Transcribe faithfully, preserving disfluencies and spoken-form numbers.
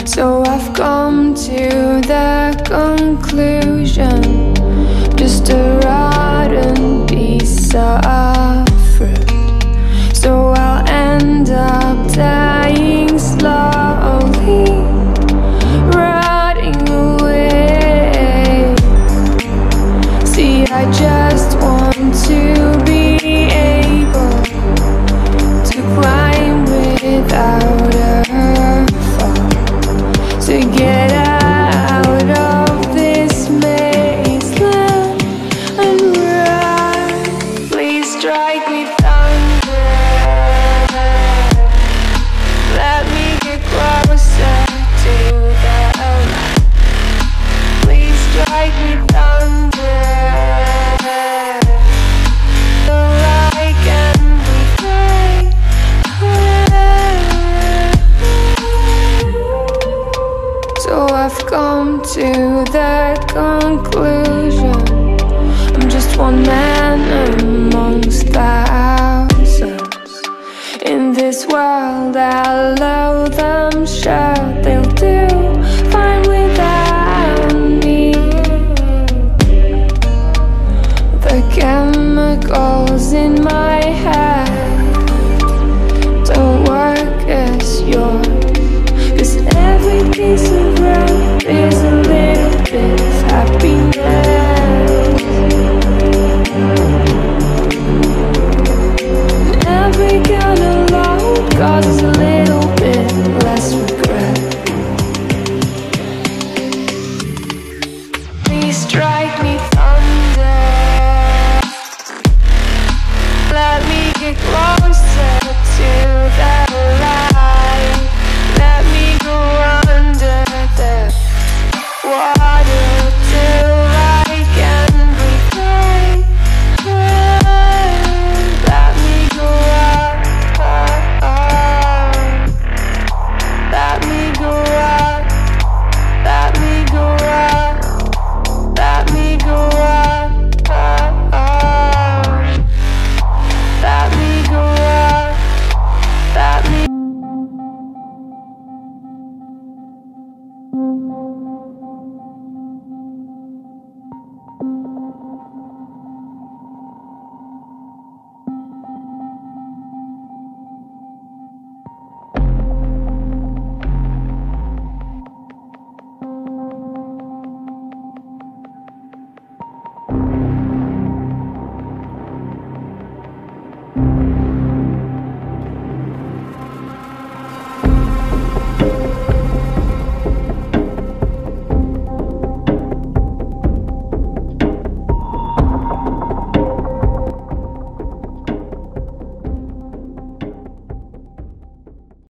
So I've come to the conclusion, just a rotten piece of fruit. So I'll end up dying slowly, rotting away. See, I just want to be able to climb without a fall, to get out of this mazeland and run. Please strike me thunder, let me get closer to the light. Please strike me thunder, so I can be free. So I've come to the conclusion, I'm just one man amongst thousands. In this world I loathe